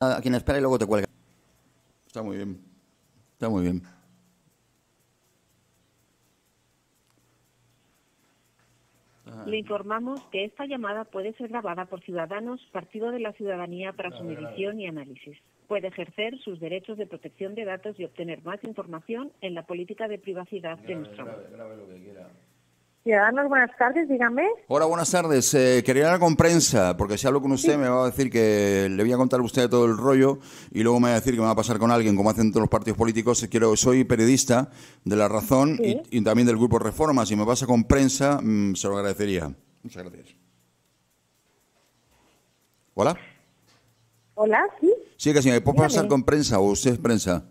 a quien espera y luego te cuelga. Está muy bien. Está muy bien. Le informamos que esta llamada puede ser grabada por Ciudadanos, Partido de la Ciudadanía, para su medición y análisis. Puede ejercer sus derechos de protección de datos y obtener más información en la política de privacidad de nuestro banco. Ciudadanos, buenas tardes, dígame. Hola, buenas tardes. Quería hablar con prensa, porque si hablo con usted me va a decir que le voy a contar a usted todo el rollo y luego me va a decir que me va a pasar con alguien, como hacen todos los partidos políticos. Soy periodista de La Razón y también del Grupo Reforma. Si me pasa con prensa, se lo agradecería. Muchas gracias. ¿Hola? Hola, sí. Sí, que si me puedo pasar con prensa o usted es prensa.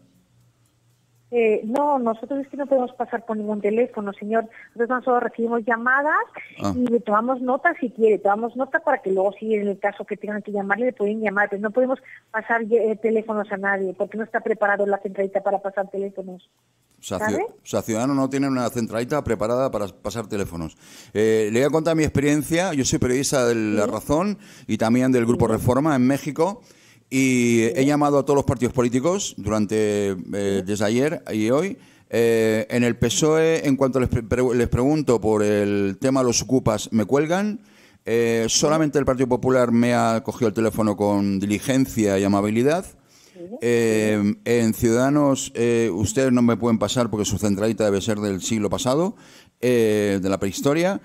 No, nosotros es que no podemos pasar por ningún teléfono, señor. Nosotros solo recibimos llamadas y le tomamos nota si quiere. Tomamos nota para que luego, si en el caso que tengan que llamarle, le pueden llamar. Pero no podemos pasar teléfonos a nadie porque no está preparado la centralita para pasar teléfonos. O sea, Ciudadanos no tiene una centralita preparada para pasar teléfonos. Le voy a contar mi experiencia. Yo soy periodista de La Razón y también del Grupo Reforma en México. Y he llamado a todos los partidos políticos desde ayer y hoy. En el PSOE, en cuanto les pregunto por el tema de los ocupas, me cuelgan. Solamente el Partido Popular me ha cogido el teléfono con diligencia y amabilidad. En Ciudadanos, ustedes no me pueden pasar porque su centralita debe ser del siglo pasado, de la prehistoria.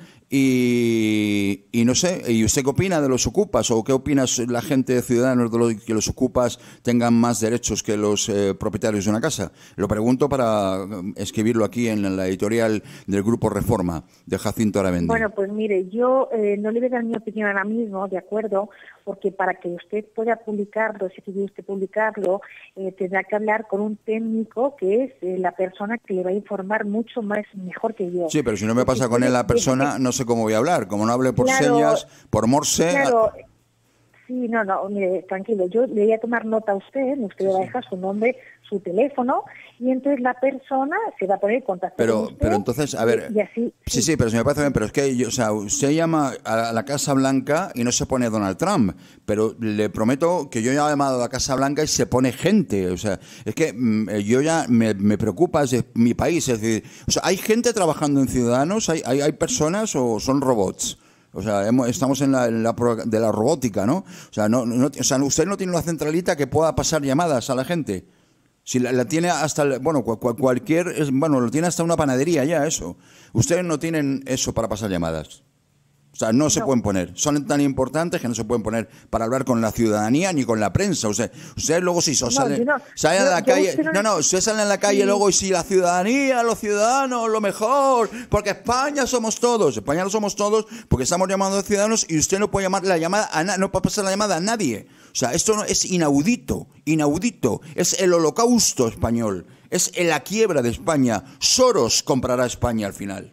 Y no sé, ¿y usted qué opina de los ocupas? ¿O qué opina la gente de Ciudadanos de que los ocupas tengan más derechos que los propietarios de una casa? Lo pregunto para escribirlo aquí en la editorial del Grupo Reforma, de Jacinto Aramendi. Bueno, pues mire, yo no le voy a dar mi opinión ahora mismo, ¿de acuerdo? Porque para que usted pueda publicarlo, si quiere usted publicarlo, tendrá que hablar con un técnico que es la persona que le va a informar mucho más mejor que yo. Sí, pero si no me pasa con él la persona, no sé cómo voy a hablar. Como no hable por señas, por morse... Claro. Sí, no, mire, tranquilo, yo le voy a tomar nota a usted le va a dejar su nombre, su teléfono, y entonces la persona se va a poner en contacto con usted. Pero entonces, a ver, y así, sí, pero si me parece bien, pero es que, usted llama a la Casa Blanca y no se pone Donald Trump, pero le prometo que yo ya he llamado a la Casa Blanca y se pone gente, o sea, es que yo ya me preocupa es mi país, es decir, o sea, ¿hay gente trabajando en Ciudadanos? ¿Hay personas o son robots? O sea, estamos en la de la robótica, ¿no? O sea, usted no tiene una centralita que pueda pasar llamadas a la gente. Si la tiene hasta, lo tiene hasta una panadería ya, eso. Ustedes no tienen eso para pasar llamadas. O sea, no se pueden poner. Son tan importantes que no se pueden poner para hablar con la ciudadanía ni con la prensa. Ustedes luego si salen a la calle... ustedes salen a la calle luego y si la ciudadanía, los ciudadanos, lo mejor, porque España somos todos. España lo somos todos porque estamos llamando a ciudadanos y usted no puede llamar la llamada no puede pasar la llamada a nadie. O sea, esto es inaudito. Es el holocausto español. Es la quiebra de España. Soros comprará España al final.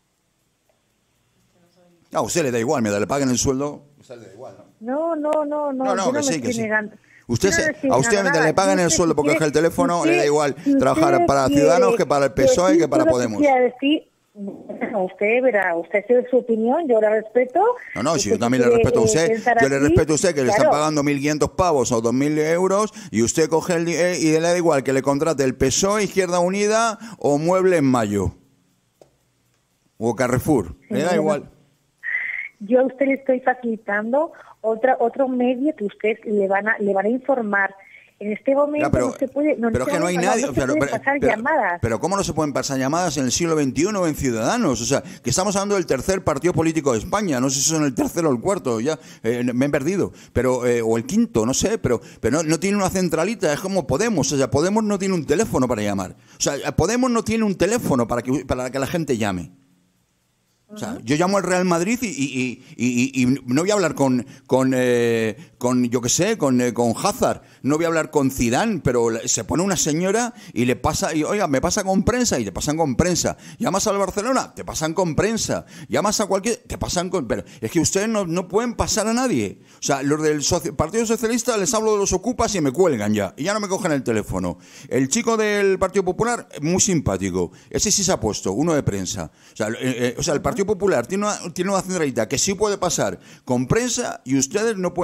A usted le da igual, le paguen el sueldo, a usted le da igual, ¿no? No, que sí. A usted le pagan el sueldo porque el teléfono le da igual trabajar para Ciudadanos que para el PSOE que para Podemos. Usted verá, usted tiene su opinión, yo la respeto. Si yo también le respeto a usted, yo le respeto a usted que le están pagando 1.500 pavos o 2.000 euros y usted coge y le da igual que le contrate el PSOE, Izquierda Unida o Mueble en Mayo o Carrefour, le da igual. Yo a usted le estoy facilitando otro medio que usted le van a informar. En este momento no se puede, pero es que no hay nadie, pasar llamadas. Pero ¿cómo no se pueden pasar llamadas en el siglo XXI en Ciudadanos? O sea, que estamos hablando del tercer partido político de España, no sé si son el tercero o el cuarto, ya me he perdido, pero o el quinto, no sé, pero no tiene una centralita, es como Podemos, o sea, Podemos no tiene un teléfono para llamar. O sea, Podemos no tiene un teléfono para que la gente llame. O sea, yo llamo al Real Madrid y no voy a hablar con yo qué sé, con Hazard, no voy a hablar con Zidane, pero se pone una señora y le pasa, oiga, me pasa con prensa y te pasan con prensa. Llamas al Barcelona, te pasan con prensa. Llamas a cualquier, te pasan con... Pero es que ustedes no pueden pasar a nadie. O sea, los del Partido Socialista les hablo de los ocupas y me cuelgan ya. Y ya no me cogen el teléfono. El chico del Partido Popular, muy simpático. Ese sí se ha puesto, uno de prensa. O sea, el Partido Popular tiene una centralita que sí puede pasar con prensa y ustedes no pueden pasar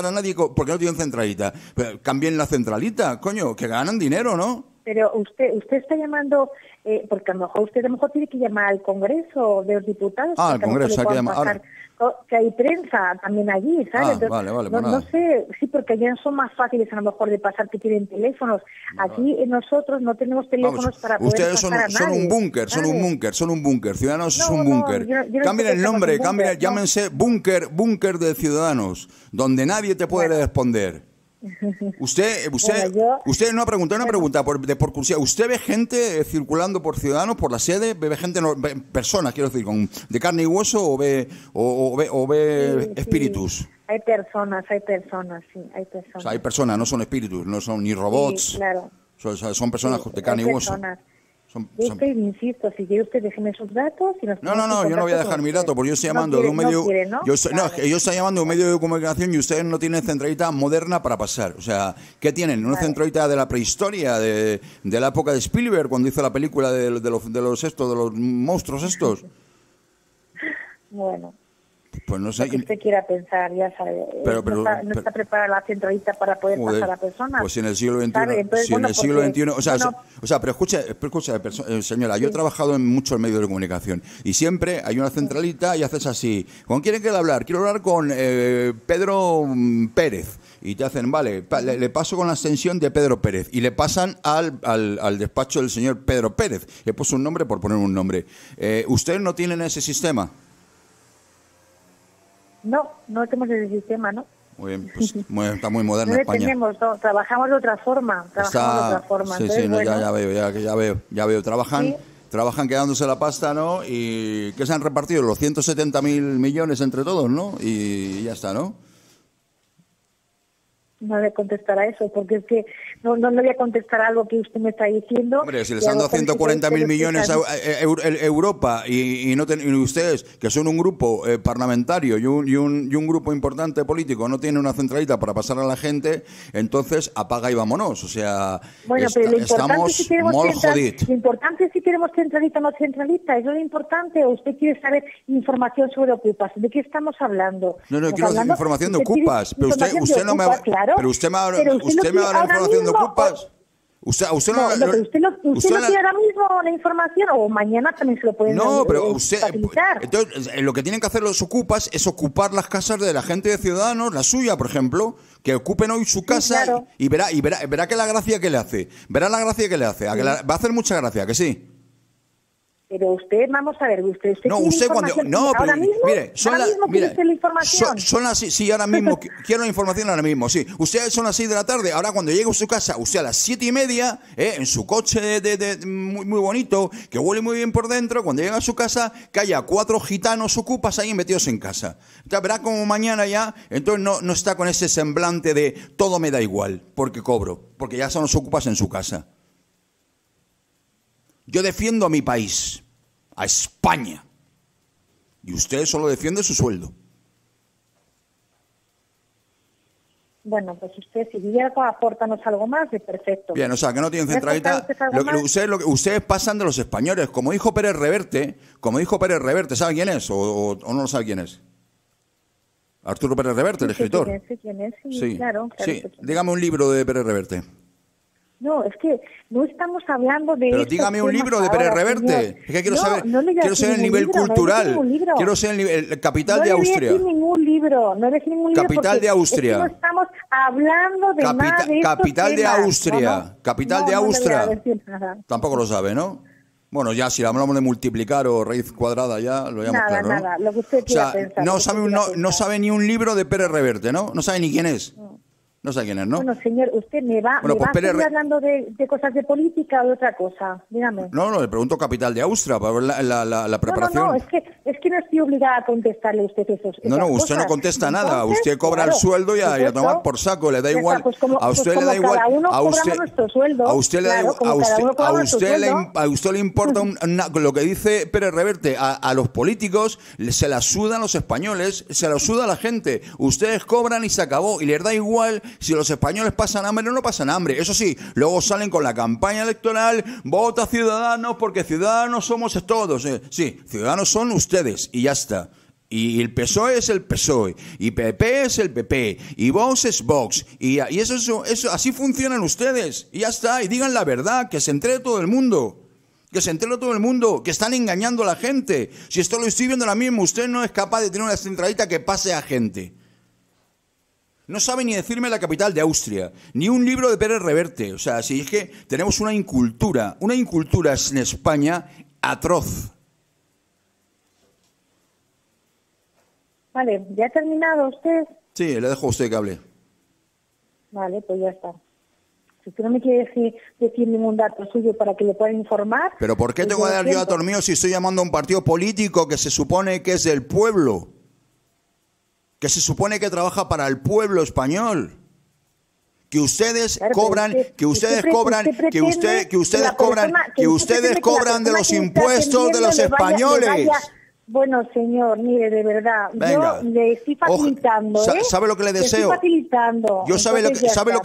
a nadie porque no tienen centralita. Pero cambien la centralita, coño, que ganan dinero, ¿no? Pero usted está llamando, porque a lo mejor tiene que llamar al Congreso de los Diputados. Al Congreso, hay que llamar. Que hay prensa también allí, ¿sabes? Vale, no sé, sí, porque allá son más fáciles a lo mejor de pasar, que tienen teléfonos. Aquí nosotros no tenemos teléfonos para poder ustedes pasar a nadie. son un búnker, son un búnker. Ciudadanos es un búnker. Cambien el nombre, llámense búnker de Ciudadanos, donde nadie te puede responder. Usted una pregunta por curiosidad. ¿Usted ve gente circulando por Ciudadanos, por la sede? ¿Ve gente, personas, quiero decir, de carne y hueso o ve espíritus? Sí. Hay personas, sí, hay personas. O sea, hay personas, no son espíritus, no son ni robots. Sí, claro. Son personas de carne y hueso. Yo insisto, si quiere usted déjeme sus datos. No, yo no voy a dejar mis datos, porque yo estoy llamando de un medio... Yo estoy llamando de un medio de comunicación y ustedes no tienen centralita moderna para pasar. O sea, ¿qué tienen? ¿Una centralita de la prehistoria, de la época de Spielberg, cuando hizo la película de los monstruos estos? Bueno... Pues no sé. Lo que usted quiera pensar, ya sabe. No está preparada la centralita para poder pasar a personas. Pues si en el siglo XXI, pero escucha, señora, yo he trabajado en muchos medios de comunicación y siempre hay una centralita y haces así. ¿Con quién quiere hablar? Quiero hablar con Pedro Pérez. Y te hacen, vale, le paso con la extensión de Pedro Pérez. Y le pasan al despacho del señor Pedro Pérez. Le puso un nombre por poner un nombre. ¿Ustedes no tienen ese sistema? No tenemos ese sistema, ¿no? Muy bien, pues está muy moderna no España. Trabajamos de otra forma. Sí, entonces, ya veo. Trabajan quedándose la pasta, ¿no? Y que se han repartido los 170.000 millones entre todos, ¿no? Y ya está, ¿no? No le contestará eso, porque es que no le voy a contestar algo que usted me está diciendo. Hombre, si les han dado 140.000 millones a Europa y ustedes, que son un grupo parlamentario y un grupo importante político, no tienen una centralita para pasar a la gente, entonces apaga y vámonos. O sea, bueno, pero lo estamos muy jodidos. Lo importante es si queremos centralita o no centralita. ¿Eso es lo importante o usted quiere saber información sobre Ocupas? ¿De qué estamos hablando? No, quiero hacer información de Ocupas, pero usted no me va... Claro. Pero usted me va a dar información de Ocupas. Usted no tiene ahora mismo la información o mañana también se lo pueden facilitar. Entonces, lo que tienen que hacer los Ocupas es ocupar las casas de la gente de Ciudadanos, la suya, por ejemplo, que ocupen hoy su casa, claro. y verá que la gracia que le hace. Verá la gracia que le hace. Sí. Va a hacer mucha gracia, ¿que sí? Pero usted, vamos a ver, usted ahora mismo, mire, la información. Son las sí, ahora mismo quiero la información ahora mismo, sí. Ustedes son las 6 de la tarde, ahora cuando llegue a su casa, usted a las 7:30, en su coche muy bonito, que huele muy bien por dentro, cuando llega a su casa, que haya 4 gitanos Ocupas ahí metidos en casa. Ya verá como mañana ya, entonces no está con ese semblante de todo me da igual, porque cobro, porque ya son los Ocupas en su casa. Yo defiendo a mi país, a España, y usted solo defiende su sueldo. Bueno, pues usted, si quiere aportarnos algo más, de perfecto. Bien, o sea, que no tienen centralita. Ustedes pasan de los españoles, como dijo Pérez Reverte, ¿sabe quién es o no lo sabe quién es? Arturo Pérez Reverte, el escritor. Sí, quién es, sí, claro. Sí, dígame un libro de Pérez Reverte. No, es que no estamos hablando de... Pero dígame un libro de Pérez Reverte. Es que quiero saber el nivel cultural. Quiero ser el capital de Austria. No le ningún libro. Capital de Austria. No estamos hablando de nada de capital de Austria. ¿No? Capital de Austria. Tampoco lo sabe, ¿no? Bueno, ya si hablamos de multiplicar o raíz cuadrada ya lo llamamos claro, ¿no? Nada, lo que usted quiera pensar. No sabe ni un libro de Pérez Reverte, ¿no? No sabe ni quién es. No sé quién es, ¿no? Bueno, señor, ¿usted me va a seguir hablando de cosas de política o de otra cosa? Dígame. No, le pregunto capital de Austria para ver la preparación. No, es que no estoy obligada a contestarle a usted esos No, usted no contesta nada. Usted cobra el sueldo y a tomar por saco. Le da igual. A usted le da igual. A usted le importa lo que dice Pérez Reverte. A los políticos se la sudan los españoles, se la suda la gente. Ustedes cobran y se acabó. Y les da igual si los españoles pasan hambre o no pasan hambre. Eso sí, luego salen con la campaña electoral, vota Ciudadanos porque Ciudadanos somos todos. Sí, Ciudadanos son ustedes y ya está. Y el PSOE es el PSOE, y PP es el PP, y Vox es Vox, y eso, así funcionan ustedes, y ya está, y digan la verdad, que se entere todo el mundo. Que se entere todo el mundo, que están engañando a la gente. Si esto lo estoy viendo ahora mismo, usted no es capaz de tener una centralita que pase a gente. No sabe ni decirme la capital de Austria, ni un libro de Pérez Reverte. O sea, si es que tenemos una incultura en España atroz. Vale, ¿ya ha terminado usted? Sí, le dejo a usted que hable. Vale, pues ya está. Si usted no me quiere decir ningún dato suyo para que le pueda informar... ¿Pero por qué tengo que dar yo datos míos si estoy llamando a un partido político que se supone que es del pueblo? Que se supone que trabaja para el pueblo español. Que ustedes cobran de los impuestos de los españoles. Bueno, señor, mire, de verdad, venga. Yo le estoy facilitando, ¿Sabe lo que le deseo? Le estoy facilitando. Yo sabe lo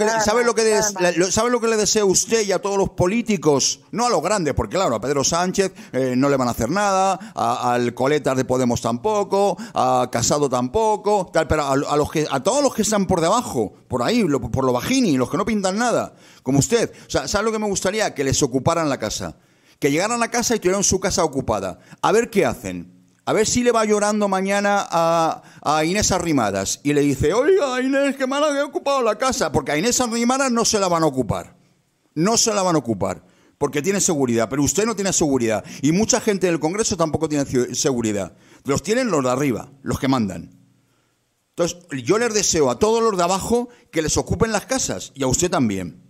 que le deseo a usted y a todos los políticos, no a los grandes, porque claro, a Pedro Sánchez no le van a hacer nada, al Coletas de Podemos tampoco, a Casado tampoco, tal, pero a todos los que están por debajo, por ahí, por lo bajini, los que no pintan nada, como usted. O sea, ¿sabe lo que me gustaría? Que les ocuparan la casa. Que llegaran a casa y tuvieran su casa ocupada. A ver qué hacen. A ver si le va llorando mañana a Inés Arrimadas y le dice, oiga, Inés, que me han ocupado la casa. Porque a Inés Arrimadas no se la van a ocupar. No se la van a ocupar. Porque tiene seguridad. Pero usted no tiene seguridad. Y mucha gente del Congreso tampoco tiene seguridad. Los tienen los de arriba, los que mandan. Entonces, yo les deseo a todos los de abajo que les ocupen las casas. Y a usted también.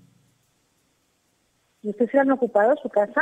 ¿Y usted se han ocupado su casa?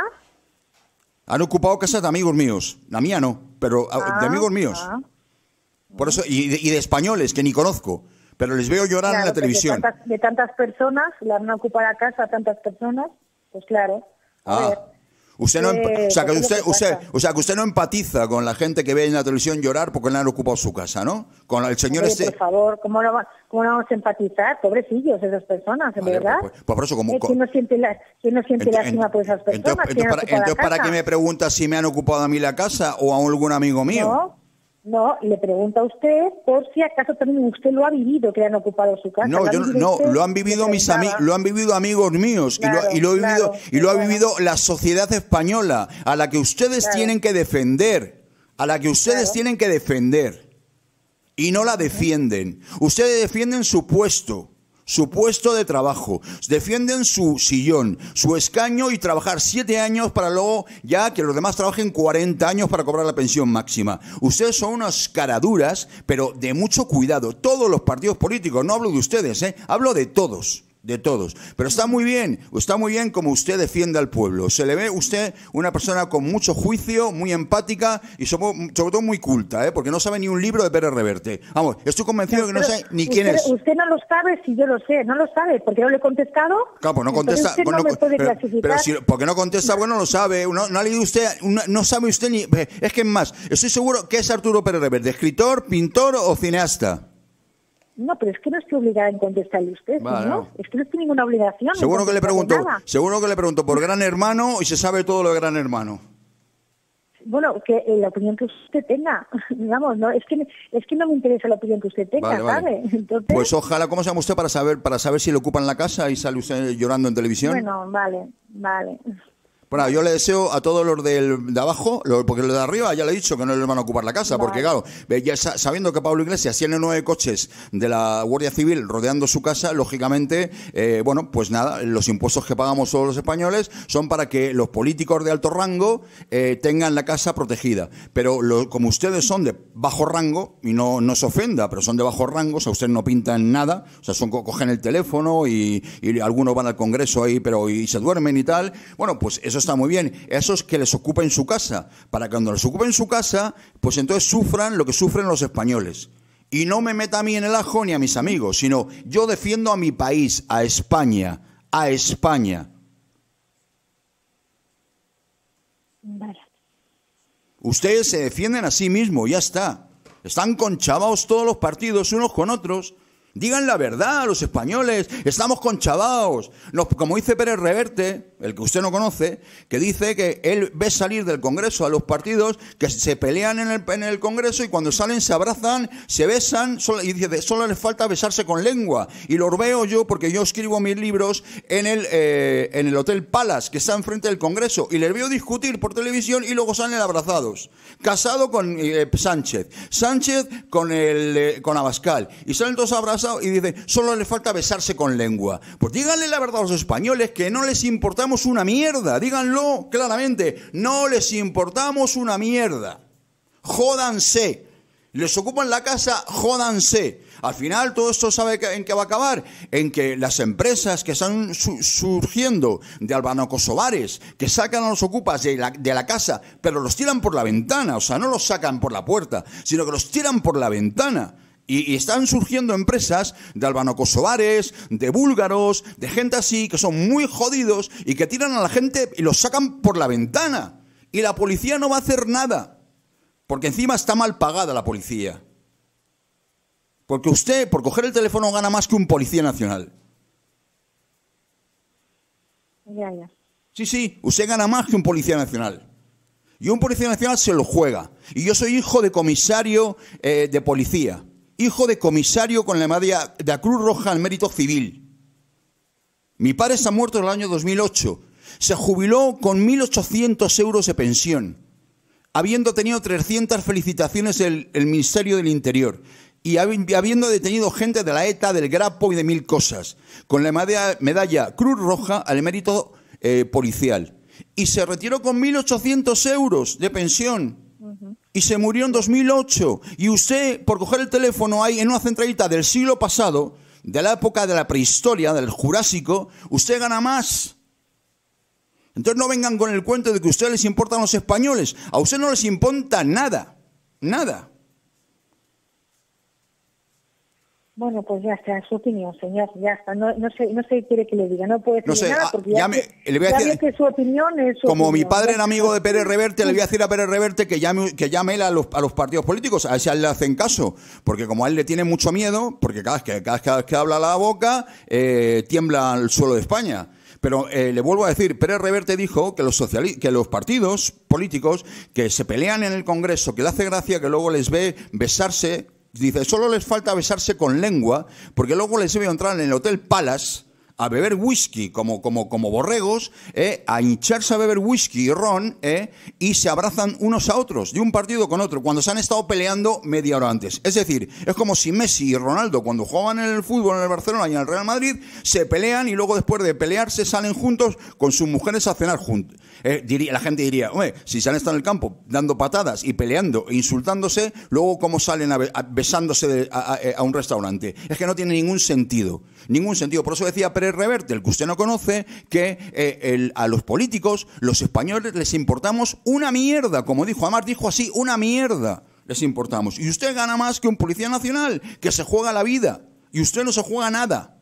Han ocupado casas de amigos míos. La mía no, pero de amigos míos. Por eso, y de españoles que ni conozco, pero les veo llorar en la televisión. De tantas personas, le han ocupado la casa a tantas personas, pues claro. A ver. Usted no, o sea que usted no empatiza con la gente que ve en la televisión llorar porque le han ocupado su casa, ¿no? Con el señor Por favor, ¿cómo no vamos a empatizar? Pobrecillos esas personas, en verdad. Pues por eso ¿Quién no siente lástima por esas personas? Entonces, ¿para qué me pregunta si me han ocupado a mí la casa o a algún amigo mío? No, le pregunta a usted por si acaso también usted lo ha vivido, que le han ocupado su casa. No, lo han vivido lo han vivido amigos míos, claro, y lo ha vivido la sociedad española, a la que ustedes tienen que defender, tienen que defender, y no la defienden. Ustedes defienden su puesto de trabajo, defienden su sillón, su escaño y trabajar 7 años para luego ya que los demás trabajen 40 años para cobrar la pensión máxima. Ustedes son unas caraduras, pero de mucho cuidado. Todos los partidos políticos, no hablo de ustedes, hablo de todos. Pero está muy bien como usted defiende al pueblo. Se le ve usted una persona con mucho juicio, muy empática y sobre todo muy culta, porque no sabe ni un libro de Pérez Reverte. Vamos, estoy convencido que no sé ni quién es. Usted no lo sabe si yo lo sé, no lo sabe, porque no le he contestado. Claro, pues no contesta. Porque no contesta, bueno, lo sabe. No ha leído usted, no sabe usted ni. Es que es más, estoy seguro que es Arturo Pérez Reverte, escritor, pintor o cineasta. No, pero es que no estoy obligada en contestarle a usted, vale, ¿no? Es que no tiene ninguna obligación. Seguro que le pregunto por Gran Hermano y se sabe todo lo de Gran Hermano. Bueno, que la opinión que usted tenga, digamos, no, es que no me interesa la opinión que usted tenga, ¿sabe? Entonces, pues ojalá, ¿cómo se llama usted para saber si le ocupan la casa y sale usted llorando en televisión? Bueno, vale. Bueno, yo le deseo a todos los de abajo, porque los de arriba ya le he dicho que no les van a ocupar la casa, porque claro, ya sabiendo que Pablo Iglesias tiene 9 coches de la Guardia Civil rodeando su casa, lógicamente, bueno, pues nada, los impuestos que pagamos todos los españoles son para que los políticos de alto rango tengan la casa protegida. Pero como ustedes son de bajo rango, y no se ofenda, pero son de bajo rango, o sea, ustedes no pintan nada, o sea, cogen el teléfono y algunos van al Congreso ahí, y se duermen y tal, bueno, pues eso está muy bien. Esos que les ocupen su casa, para que cuando les ocupen su casa, pues entonces sufran lo que sufren los españoles. Y no me meta a mí en el ajo ni a mis amigos, sino yo defiendo a mi país, a España. Vale. Ustedes se defienden a sí mismos, ya está. Están conchavados todos los partidos unos con otros. Digan la verdad a los españoles, estamos conchavaos. Como dice Pérez Reverte, el que usted no conoce, que dice que él ve salir del Congreso a los partidos que se pelean en el Congreso y cuando salen se abrazan, se besan y dice, solo les falta besarse con lengua. Y los veo yo porque yo escribo mis libros en el Hotel Palace, que está enfrente del Congreso, y les veo discutir por televisión y luego salen abrazados. Casado con Sánchez con Abascal, y salen todos abrazados y dicen, solo le falta besarse con lengua. Pues díganle la verdad a los españoles que no les importamos una mierda. Díganlo claramente, no les importamos una mierda. Jódanse. Les ocupan la casa, jódanse. Al final todo esto sabe en qué va a acabar, en que las empresas que están surgiendo de albano-kosovares, que sacan a los ocupas de la casa, pero los tiran por la ventana, o sea, no los sacan por la puerta, sino que los tiran por la ventana. Y están surgiendo empresas de albano-kosovares, de búlgaros, de gente así, que son muy jodidos y que tiran a la gente y los sacan por la ventana. Y la policía no va a hacer nada, porque encima está mal pagada la policía. Porque usted, por coger el teléfono, gana más que un policía nacional. Ya. Sí, usted gana más que un policía nacional. Y un policía nacional se lo juega. Y yo soy hijo de comisario de policía. Hijo de comisario con la medalla de la Cruz Roja al Mérito Civil. Mi padre está muerto en el año 2008. Se jubiló con 1.800 euros de pensión, habiendo tenido 300 felicitaciones del Ministerio del Interior y habiendo detenido gente de la ETA, del Grapo y de 1000 cosas, con la medalla Cruz Roja al Mérito policial. Y se retiró con 1.800 euros de pensión. Y se murió en 2008. Y usted, por coger el teléfono ahí en una centralita del siglo pasado, de la época de la prehistoria, del Jurásico, usted gana más. Entonces no vengan con el cuento de que a ustedes les importan los españoles. A usted no les importa nada. Nada. Bueno, pues ya está, es su opinión, señor, ya está. No sé qué quiere que le diga, no puede decir nada porque le voy a decir, que su opinión es su como opinión. Mi padre era amigo de Pérez Reverte, le voy a decir a Pérez Reverte que llame él a los partidos políticos, a ver si a él le hacen caso, porque como a él le tiene mucho miedo, porque cada vez que habla la boca, tiembla el suelo de España. Pero le vuelvo a decir, Pérez Reverte dijo que los partidos políticos que se pelean en el Congreso, que le hace gracia que luego les ve besarse. Dice, solo les falta besarse con lengua, porque luego les veo entrar en el Hotel Palace a beber whisky como borregos, a hincharse a beber whisky y ron, y se abrazan unos a otros, de un partido con otro, cuando se han estado peleando media hora antes. Es decir, es como si Messi y Ronaldo, cuando juegan en el fútbol en el Barcelona y en el Real Madrid, se pelean y luego después de pelearse salen juntos con sus mujeres a cenar juntos. La gente diría, hombre, si se han estado en el campo dando patadas y peleando e insultándose, luego cómo salen besándose a un restaurante. Es que no tiene ningún sentido. Ningún sentido. Por eso decía Pérez Reverte, el que usted no conoce, que a los políticos, los españoles, les importamos una mierda. Como dijo, además dijo así, una mierda les importamos. Y usted gana más que un policía nacional, que se juega la vida. Y usted no se juega nada.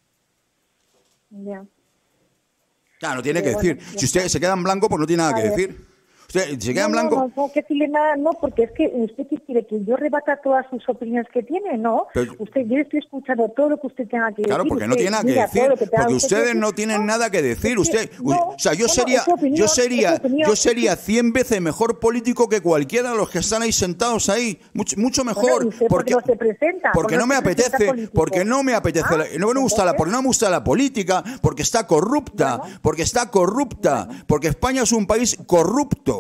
Ya. Claro, no tiene que decir. Si usted se queda en blanco, pues no tiene nada que decir. Usted se queda en blanco. No tengo que decirle nada, no, porque es que usted ¿qué quiere? Que yo rebata todas sus opiniones que tiene, ¿no? Pero, yo estoy escuchando todo lo que usted tenga que decir. Claro, porque no tiene nada que decir, porque ustedes no tienen nada que decir. O sea, yo sería 100 veces mejor político que cualquiera de los que están ahí sentados ahí, mucho mejor. Porque no se presenta. Porque no me apetece, porque no me apetece, porque no me gusta la política, porque está corrupta, porque España es un país corrupto.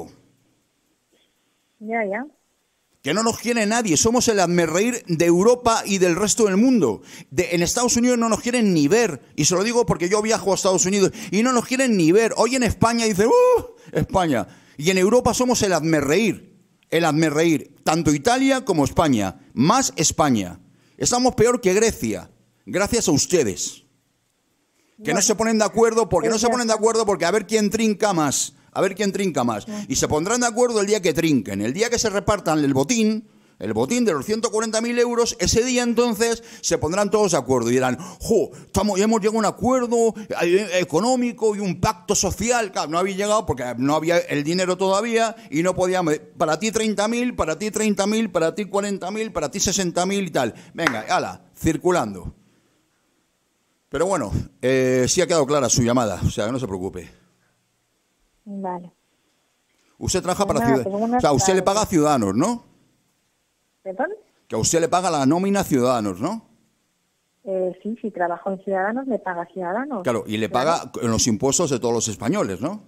Ya. Que no nos quiere nadie, somos el hazmerreír de Europa y del resto del mundo. En Estados Unidos no nos quieren ni ver, y se lo digo porque yo viajo a Estados Unidos, y no nos quieren ni ver. Hoy en España dicen, España. Y en Europa somos el hazmerreír, tanto Italia como España, más España. Estamos peor que Grecia, gracias a ustedes. Que no se ponen de acuerdo, porque a ver quién trinca más. Y se pondrán de acuerdo el día que trinquen. El día que se repartan el botín de los 140.000 euros, ese día entonces se pondrán todos de acuerdo y dirán, hemos llegado a un acuerdo económico y un pacto social. Claro, no había llegado porque no había el dinero todavía y no podíamos, para ti 30.000, para ti 30.000, para ti 40.000, para ti 60.000 y tal. Venga, ala, circulando. Pero bueno, sí ha quedado clara su llamada, o sea, que no se preocupe. Vale. Usted trabaja Pues para nada, Ciudadanos, pues buenas o sea, usted le tardes. paga a Ciudadanos, ¿no? ¿Perdón? Que a usted le paga la nómina a Ciudadanos, ¿no? Sí, si trabajo en Ciudadanos, me paga Ciudadanos. Claro, y le paga en los impuestos de todos los españoles, ¿no?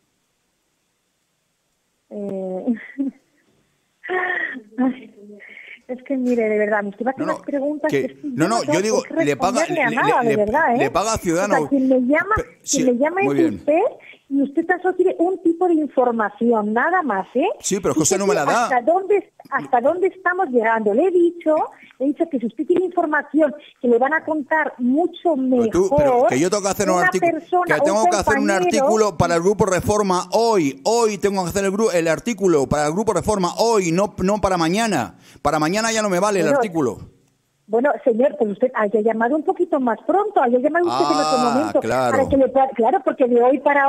Ay, es que mire, de verdad, me estoy haciendo unas preguntas que- que es que no, no yo tengo digo, por qué le paga, responderle a nada, de verdad, ¿eh? le paga a Ciudadanos. O sea, quien me llama, Sí, quien me llama muy es bien. usted y usted tan solo quiere un tipo de información, nada más, ¿eh? Sí, pero es que usted no me la da. ¿Hasta dónde estamos llegando? Le he dicho que si usted tiene información que le van a contar mucho mejor, Pero que yo tengo que hacer un una artículo, persona, que tengo un que hacer un compañero, artículo para el Grupo Reforma hoy tengo que hacer el artículo para el Grupo Reforma hoy, no para mañana. Para mañana ya no me vale el Pero- artículo. Bueno, señor, pues usted haya llamado un poquito más pronto, haya llamado usted en otro momento. Claro. Para que le pueda, claro, porque de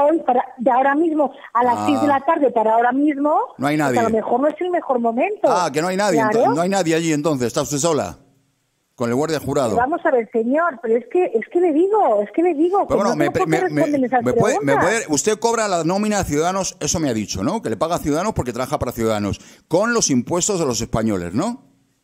ahora mismo, a las 6 de la tarde para ahora mismo, No hay pues nadie. a lo mejor no es el mejor momento. Que no hay nadie, Claro. no hay nadie allí entonces, está usted sola, con el guardia jurado. Vamos a ver, señor, pero es que le digo, Pero que bueno, no tengo por qué responderle esas preguntas. usted cobra la nómina de Ciudadanos, eso me ha dicho, ¿no? Que le paga a Ciudadanos porque trabaja para Ciudadanos, con los impuestos de los españoles, ¿no?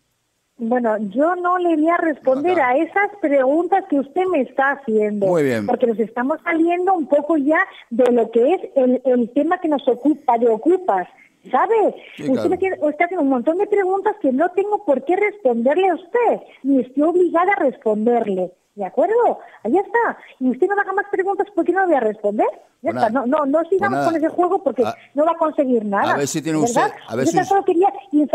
Bueno, yo no le voy a responder a esas preguntas que usted me está haciendo. Muy bien. Porque nos estamos saliendo un poco ya de lo que es el tema que nos ocupa, de ocupas. ¿Sabe? Sí, Usted claro. está haciendo un montón de preguntas que no tengo por qué responderle a usted, ni estoy obligada a responderle. ¿De acuerdo? Ahí está. Y usted no me haga más preguntas, ¿por qué no le voy a responder? Ya Pues está. nada. No sigamos Pues con ese juego porque no va a conseguir nada. a ver si tiene ¿verdad? usted- a ver Yo si tan solo quería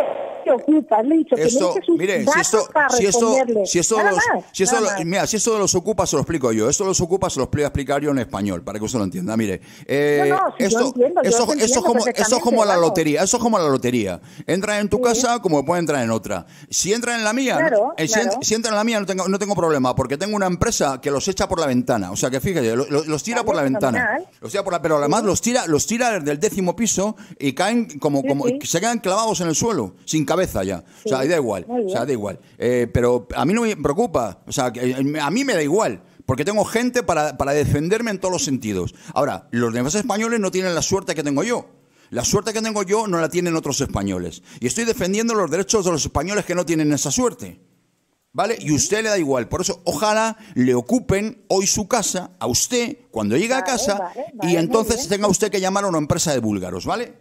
te ocupas. Le he dicho que me Esto, dice sus mire, datos para responderle. si esto Nada de los, más, si esto nada de los- más. mira, si esto de los ocupas se lo explico yo. Esto de los ocupas se lo voy a explicar yo en español para que usted lo entienda. Mire, No, si yo entiendo, yo esto lo entiendo es como la perfectamente, lotería. Eso es como la lotería. Entra en tu casa como puede entrar en otra. Si entra en la mía, Claro, si entra en la mía no tengo problema porque tengo una empresa que los echa por la ventana. O sea que fíjate, los tira Vale, por la ventana. fenomenal. Los tira pero además los tira desde el 10º piso y caen como Sí. se quedan clavados en el suelo, sin cabeza ya. O sea, da igual. Muy O sea, bien. da igual. Pero a mí no me preocupa. O sea, a mí me da igual. Porque tengo gente para defenderme en todos los sentidos. Ahora, los demás españoles no tienen la suerte que tengo yo. La suerte que tengo yo no la tienen otros españoles. Y estoy defendiendo los derechos de los españoles que no tienen esa suerte. ¿Vale? Y usted le da igual. Por eso, ojalá le ocupen hoy su casa a usted cuando llegue a Vale, casa vale, y muy entonces bien. tenga usted que llamar a una empresa de búlgaros, ¿vale?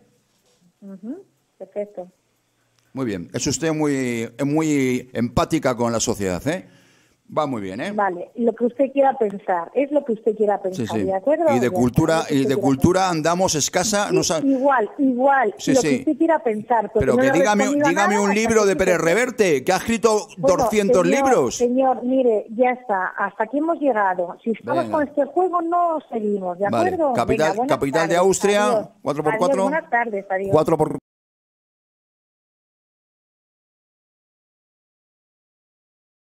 Perfecto. Muy bien. Es usted muy empática con la sociedad, ¿eh? Va muy bien, ¿eh? Vale, lo que usted quiera pensar, es lo que usted quiera Sí, pensar, sí. ¿de acuerdo? Y de Ya cultura, está, lo que usted quiera cultura pensar. andamos escasa. Sí, No sa- igual, Sí, lo sí. que usted quiera pensar. porque Pero no que le he dígame respondido a un nada libro hasta de que Pérez usted- Reverte, que ha escrito Bueno, 200 libros. Señor, mire, ya está, hasta aquí hemos llegado. Si estamos Venga. con este juego, no seguimos, ¿de Vale. acuerdo? Capital Venga, buenas de tardes, Austria, adiós. 4x4. Adiós, buenas tardes, adiós. 4x